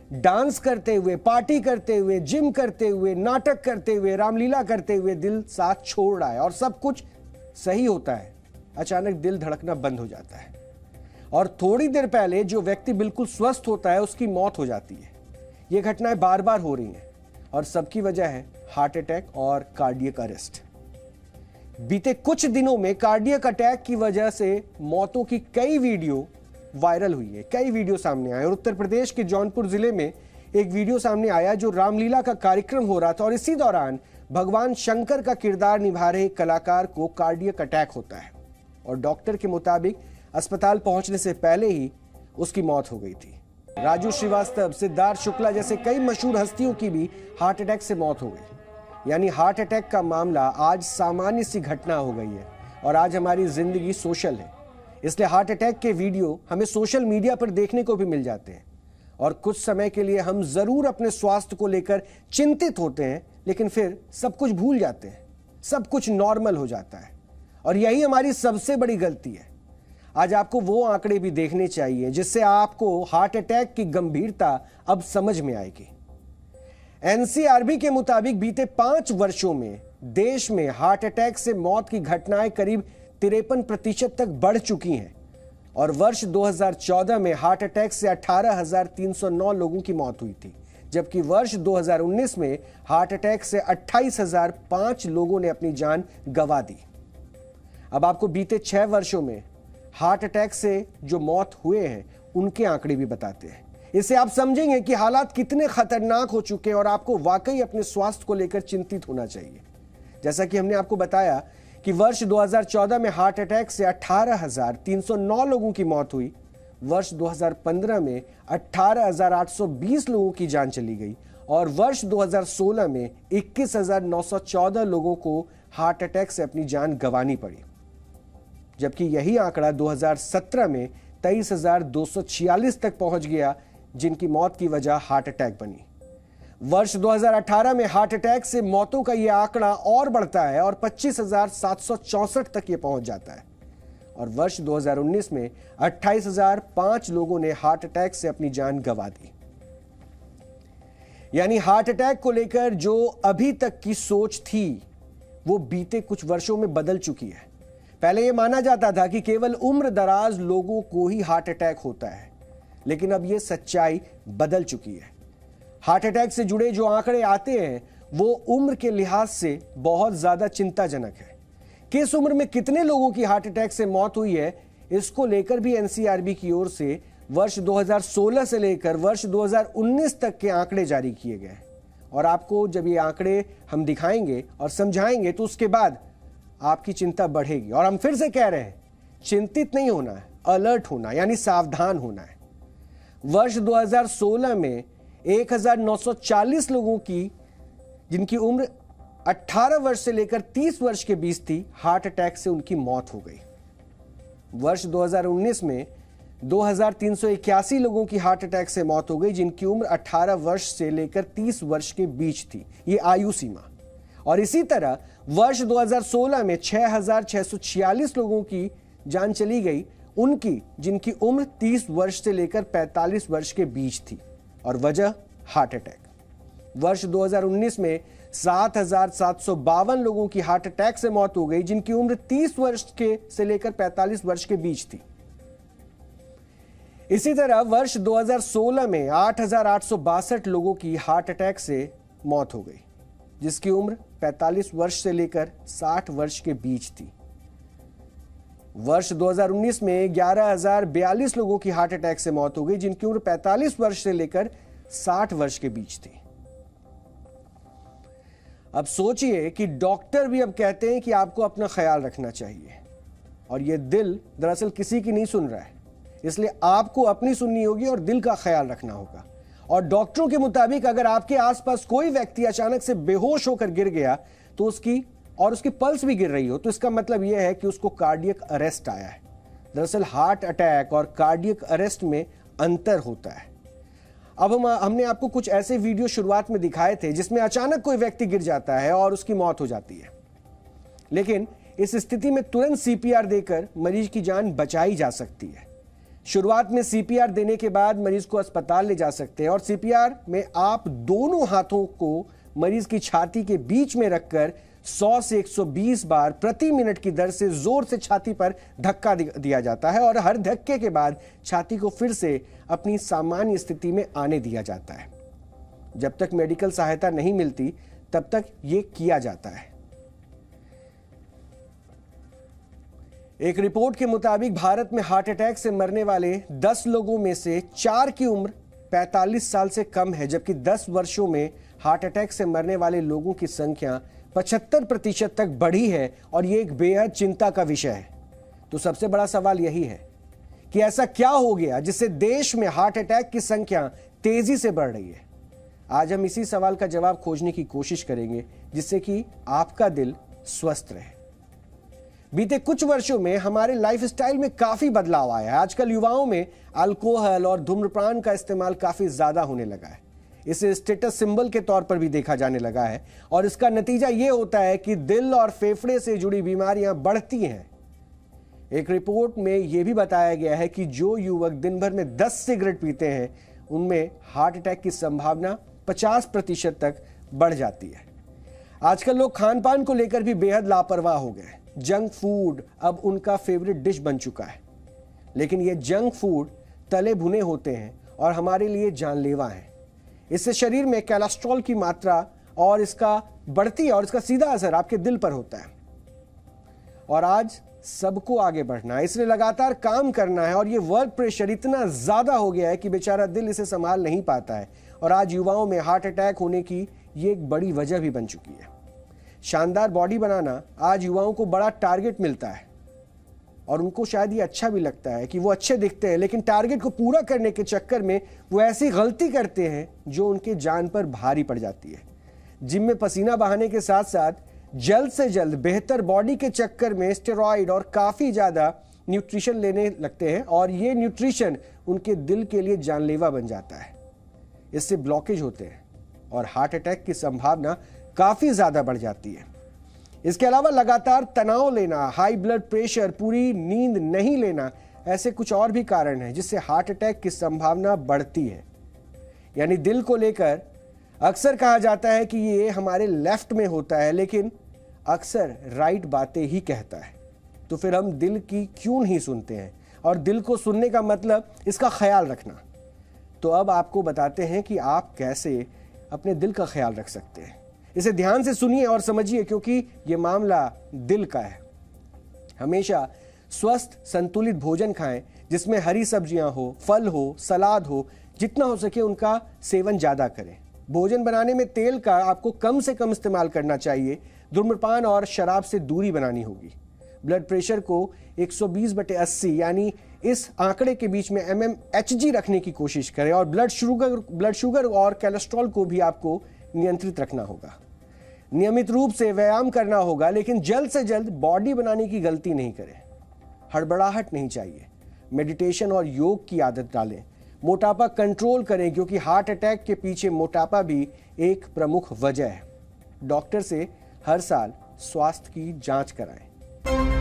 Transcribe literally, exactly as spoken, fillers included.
Dance करते हुए, party करते हुए, जिम करते हुए, नाटक करते हुए, रामलीला करते हुए दिल साथ छोड़ रहा है और सब कुछ सही होता है, अचानक दिल धड़कना बंद हो जाता है और थोड़ी देर पहले जो व्यक्ति बिल्कुल स्वस्थ होता है उसकी मौत हो जाती है। ये घटनाएं बार बार हो रही हैं और सबकी वजह है हार्ट अटैक और कार्डियक अरेस्ट। बीते कुछ दिनों में कार्डियक अटैक की वजह से मौतों की कई वीडियो वायरल हुई है, कई वीडियो सामने आए और उत्तर प्रदेश के जौनपुर जिले में एक वीडियो सामने आया जो रामलीला का कार्यक्रम हो रहा था और इसी दौरान भगवान शंकर का किरदार निभा रहे कलाकार को कार्डियक अटैक होता है और डॉक्टर के मुताबिक अस्पताल पहुंचने से पहले ही उसकी मौत हो गई थी। राजू श्रीवास्तव, सिद्धार्थ शुक्ला जैसे कई मशहूर हस्तियों की भी हार्ट अटैक से मौत हो गई। यानी हार्ट अटैक का मामला आज सामान्य सी घटना हो गई है और आज हमारी जिंदगी सोशल है, इसलिए हार्ट अटैक के वीडियो हमें सोशल मीडिया पर देखने को भी मिल जाते हैं और कुछ समय के लिए हम जरूर अपने स्वास्थ्य को लेकर चिंतित होते हैं, लेकिन फिर सब कुछ भूल जाते हैं, सब कुछ नॉर्मल हो जाता है और यही हमारी सबसे बड़ी गलती है। आज आपको वो आंकड़े भी देखने चाहिए जिससे आपको हार्ट अटैक की गंभीरता अब समझ में आएगी। एनसीआरबी के मुताबिक बीते पांच वर्षों में देश में हार्ट अटैक से मौत की घटनाएं करीब तिरपन प्रतिशत तक बढ़ चुकी हैं और वर्ष दो हज़ार चौदह में हार्ट अटैक से अठारह हज़ार तीन सौ नौ लोगों की मौत हुई थी, जबकि वर्ष दो हज़ार उन्नीस में हार्ट अटैक से अट्ठाईस हज़ार पांच लोगों ने अपनी जान गंवा दी। अब आपको बीते छह वर्षों में हार्ट अटैक से जो मौत हुए हैं उनके आंकड़े भी बताते हैं। इससे आप समझेंगे कि हालात कितने खतरनाक हो चुके हैं और आपको वाकई अपने स्वास्थ्य को लेकर चिंतित होना चाहिए। जैसा कि हमने आपको बताया कि वर्ष दो हज़ार चौदह में हार्ट अटैक से अठारह हज़ार तीन सौ नौ लोगों की मौत हुई, वर्ष दो हज़ार पंद्रह में अठारह हज़ार आठ सौ बीस लोगों की जान चली गई और वर्ष दो हज़ार सोलह में इक्कीस हज़ार नौ सौ चौदह लोगों को हार्ट अटैक से अपनी जान गंवानी पड़ी, जबकि यही आंकड़ा दो हज़ार सत्रह में तेईस हज़ार दो सौ छियालीस तक पहुंच गया जिनकी मौत की वजह हार्ट अटैक बनी। वर्ष दो हज़ार अठारह में हार्ट अटैक से मौतों का यह आंकड़ा और बढ़ता है और पच्चीस हज़ार सात सौ चौसठ तक यह पहुंच जाता है और वर्ष दो हज़ार उन्नीस में अट्ठाईस हज़ार पांच लोगों ने हार्ट अटैक से अपनी जान गंवा दी। यानी हार्ट अटैक को लेकर जो अभी तक की सोच थी वो बीते कुछ वर्षों में बदल चुकी है। पहले यह माना जाता था कि केवल उम्र दराज लोगों को ही हार्ट अटैक होता है, लेकिन अब यह सच्चाई बदल चुकी है। हार्ट अटैक से जुड़े जो आंकड़े आते हैं वो उम्र के लिहाज से बहुत ज्यादा चिंताजनक है। किस उम्र में कितने लोगों की हार्ट अटैक से मौत हुई है, इसको लेकर भी एनसीआरबी की ओर से वर्ष दो हज़ार सोलह से लेकर वर्ष दो हज़ार उन्नीस तक के आंकड़े जारी किए गए और आपको जब ये आंकड़े हम दिखाएंगे और समझाएंगे तो उसके बाद आपकी चिंता बढ़ेगी। और हम फिर से कह रहे हैं, चिंतित नहीं होना है, अलर्ट होना यानी सावधान होना है। वर्ष दो हज़ार सोलह में एक हज़ार नौ सौ चालीस लोगों की जिनकी उम्र अठारह वर्ष से लेकर तीस वर्ष के बीच थी, हार्ट अटैक से उनकी मौत हो गई। वर्ष दो हज़ार उन्नीस में दो हज़ार तीन सौ इक्यासी लोगों की हार्ट अटैक से मौत हो गई जिनकी उम्र अठारह वर्ष से लेकर तीस वर्ष के बीच थी, ये आयु सीमा। और इसी तरह वर्ष दो हज़ार सोलह में छह हज़ार छह सौ छियालीस लोगों की जान चली गई उनकी जिनकी उम्र तीस वर्ष से लेकर पैंतालीस वर्ष के बीच थी और वजह हार्ट अटैक। वर्ष दो हज़ार उन्नीस में सात हज़ार सात सौ बावन लोगों की हार्ट अटैक से मौत हो गई जिनकी उम्र तीस वर्ष के से लेकर पैंतालीस वर्ष के बीच थी। इसी तरह वर्ष दो हज़ार सोलह में आठ हज़ार आठ सौ बासठ लोगों की हार्ट अटैक से मौत हो गई जिसकी उम्र पैंतालीस वर्ष से लेकर साठ वर्ष के बीच थी। वर्ष दो हज़ार उन्नीस में ग्यारह हज़ार बयालीस लोगों की हार्ट अटैक से मौत हो गई जिनकी उम्र पैंतालीस वर्ष से लेकर साठ वर्ष के बीच थी। अब सोचिए कि डॉक्टर भी अब कहते हैं कि आपको अपना ख्याल रखना चाहिए और यह दिल दरअसल किसी की नहीं सुन रहा है, इसलिए आपको अपनी सुननी होगी और दिल का ख्याल रखना होगा। और डॉक्टरों के मुताबिक अगर आपके आसपास कोई व्यक्ति अचानक से बेहोश होकर गिर गया तो उसकी और उसकी पल्स भी गिर रही हो तो इसका मतलब यह है कि उसको कार्डियक अरेस्ट आया है। दरअसल हार्ट अटैक और कार्डियक अरेस्ट में अंतर होता है। अब हम हमने आपको कुछ ऐसे वीडियो शुरुआत में दिखाए थे जिसमें अचानक कोई व्यक्ति गिर जाता है और उसकी मौत हो जाती है, लेकिन इस स्थिति में तुरंत सीपीआर देकर मरीज की जान बचाई जा सकती है। शुरुआत में सीपीआर देने के बाद मरीज को अस्पताल ले जा सकते हैं और सीपीआर में आप दोनों हाथों को मरीज की छाती के बीच में रखकर सौ से एक सौ बीस बार प्रति मिनट की दर से जोर से छाती पर धक्का दिया जाता है और हर धक्के के बाद छाती को फिर से अपनी सामान्य स्थिति में आने दिया जाता है। जब तक मेडिकल सहायता नहीं मिलती तब तक यह किया जाता है। एक रिपोर्ट के मुताबिक भारत में हार्ट अटैक से मरने वाले दस लोगों में से चार की उम्र पैंतालीस साल से कम है, जबकि दस वर्षों में हार्ट अटैक से मरने वाले लोगों की संख्या पचहत्तर प्रतिशत तक बढ़ी है और यह एक बेहद चिंता का विषय है। तो सबसे बड़ा सवाल यही है कि ऐसा क्या हो गया जिससे देश में हार्ट अटैक की संख्या तेजी से बढ़ रही है। आज हम इसी सवाल का जवाब खोजने की कोशिश करेंगे जिससे कि आपका दिल स्वस्थ रहे। बीते कुछ वर्षों में हमारे लाइफस्टाइल में काफी बदलाव आया है। आजकल युवाओं में अल्कोहल और धूम्रपान का इस्तेमाल काफी ज्यादा होने लगा है। इसे स्टेटस सिंबल के तौर पर भी देखा जाने लगा है और इसका नतीजा यह होता है कि दिल और फेफड़े से जुड़ी बीमारियां बढ़ती हैं। एक रिपोर्ट में यह भी बताया गया है कि जो युवक दिन भर में दस सिगरेट पीते हैं उनमें हार्ट अटैक की संभावना पचास प्रतिशत तक बढ़ जाती है। आजकल लोग खान पान को लेकर भी बेहद लापरवाह हो गए। जंक फूड अब उनका फेवरेट डिश बन चुका है, लेकिन ये जंक फूड तले भुने होते हैं और हमारे लिए जानलेवा है। इससे शरीर में कोलेस्ट्रॉल की मात्रा और इसका बढ़ती है और इसका सीधा असर आपके दिल पर होता है। और आज सबको आगे बढ़ना है, इसलिए लगातार काम करना है और ये वर्क प्रेशर इतना ज्यादा हो गया है कि बेचारा दिल इसे संभाल नहीं पाता है और आज युवाओं में हार्ट अटैक होने की ये एक बड़ी वजह भी बन चुकी है। शानदार बॉडी बनाना आज युवाओं को बड़ा टारगेट मिलता है और उनको शायद ये अच्छा भी लगता है कि वो अच्छे दिखते हैं, लेकिन टारगेट को पूरा करने के चक्कर में वो ऐसी गलती करते हैं जो उनके जान पर भारी पड़ जाती है। जिम में पसीना बहाने के साथ साथ जल्द से जल्द बेहतर बॉडी के चक्कर में स्टेरॉइड और काफी ज्यादा न्यूट्रिशन लेने लगते हैं और ये न्यूट्रिशन उनके दिल के लिए जानलेवा बन जाता है। इससे ब्लॉकेज होते हैं और हार्ट अटैक की संभावना काफी ज्यादा बढ़ जाती है। इसके अलावा लगातार तनाव लेना, हाई ब्लड प्रेशर, पूरी नींद नहीं लेना, ऐसे कुछ और भी कारण हैं जिससे हार्ट अटैक की संभावना बढ़ती है। यानी दिल को लेकर अक्सर कहा जाता है कि ये हमारे लेफ्ट में होता है, लेकिन अक्सर राइट बातें ही कहता है। तो फिर हम दिल की क्यों नहीं सुनते हैं? और दिल को सुनने का मतलब इसका ख्याल रखना। तो अब आपको बताते हैं कि आप कैसे अपने दिल का ख्याल रख सकते हैं। इसे ध्यान से सुनिए और समझिए, क्योंकि यह मामला दिल का है। हमेशा स्वस्थ संतुलित भोजन खाएं जिसमें हरी सब्जियां हो, फल हो, सलाद हो। जितना हो सके उनका सेवन ज्यादा करें। भोजन बनाने में तेल का आपको कम से कम इस्तेमाल करना चाहिए। धूम्रपान और शराब से दूरी बनानी होगी। ब्लड प्रेशर को एक सौ बीस बटे अस्सी यानी इस आंकड़े के बीच में एम एम एच जी रखने की कोशिश करें और ब्लड शुगर ब्लड शुगर और कोलेस्ट्रॉल को भी आपको नियंत्रित रखना होगा। नियमित रूप से व्यायाम करना होगा, लेकिन जल्द से जल्द बॉडी बनाने की गलती नहीं करें। हड़बड़ाहट नहीं चाहिए। मेडिटेशन और योग की आदत डालें। मोटापा कंट्रोल करें, क्योंकि हार्ट अटैक के पीछे मोटापा भी एक प्रमुख वजह है। डॉक्टर से हर साल स्वास्थ्य की जांच कराएं।